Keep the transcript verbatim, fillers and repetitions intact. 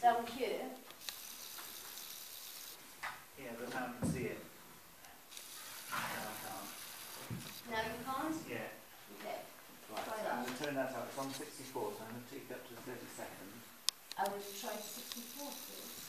Down here? Yeah, but now I can see it. Now I can't. Now you can't? Yeah. Okay. Right, Try so that. I'm going to turn that up. It's on sixty-four, so I'm going to take it up to thirty seconds. I will try sixty-four, please.